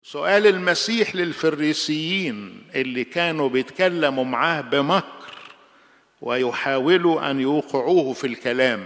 سؤال المسيح للفريسيين اللي كانوا بيتكلموا معاه بمكر ويحاولوا أن يوقعوه في الكلام،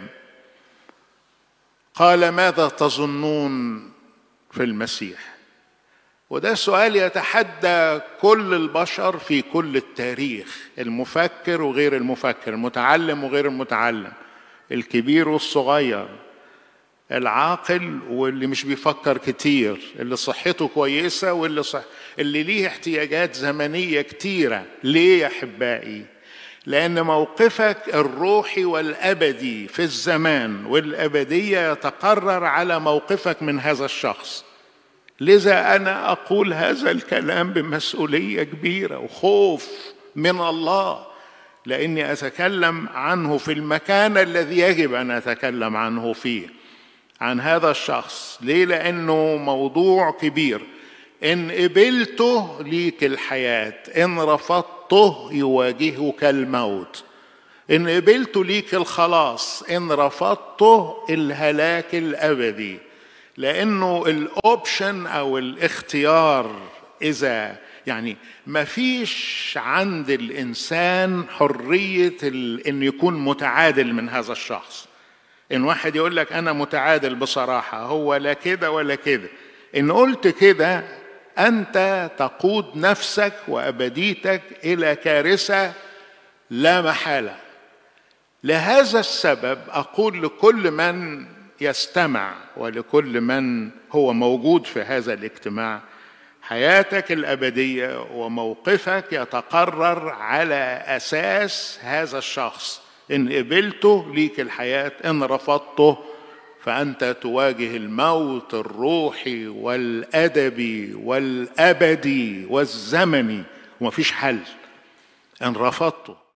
قال: ماذا تظنون في المسيح؟ وده سؤال يتحدى كل البشر في كل التاريخ، المفكر وغير المفكر، المتعلم وغير المتعلم، الكبير والصغير، العاقل واللي مش بيفكر كتير، اللي صحته كويسة واللي ليه احتياجات زمنية كتيرة. ليه يا أحبائي؟ لأن موقفك الروحي والأبدي في الزمان والأبدية يتقرر على موقفك من هذا الشخص. لذا أنا أقول هذا الكلام بمسؤولية كبيرة وخوف من الله، لأني أتكلم عنه في المكان الذي يجب أن أتكلم عنه فيه، عن هذا الشخص. ليه؟ لأنه موضوع كبير. إن قبلته ليك الحياة، إن رفضته يواجهك الموت. إن قبلته ليك الخلاص، إن رفضته الهلاك الأبدي. لأنه الأوبشن أو الاختيار، إذا يعني ما فيش عند الإنسان حرية إن يكون متعادل من هذا الشخص. إن واحد يقول لك أنا متعادل بصراحة، هو لا كده ولا كده. إن قلت كده أنت تقود نفسك وأبديتك إلى كارثة لا محالة. لهذا السبب أقول لكل من يستمع ولكل من هو موجود في هذا الاجتماع: حياتك الأبدية وموقفك يتقرر على أساس هذا الشخص. إن قبلته ليك الحياة، إن رفضته فأنت تواجه الموت الروحي والأدبي والأبدي والزمني، ومفيش حل إن رفضته.